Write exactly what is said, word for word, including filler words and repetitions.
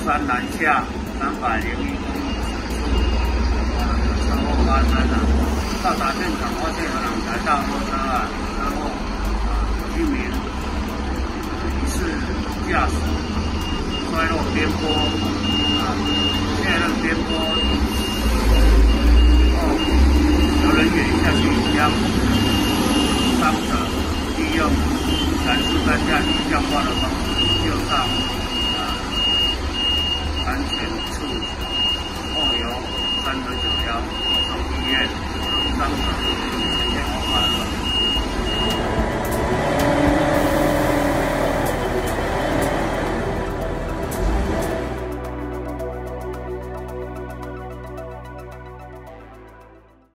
山南下三百零一公里处，车祸发生了。到达现场发现有两台大货车啊，车祸啊，居民疑似驾驶摔落边坡啊，确认边坡后有人员下去将伤者利用展示担架机降挂的方式救上。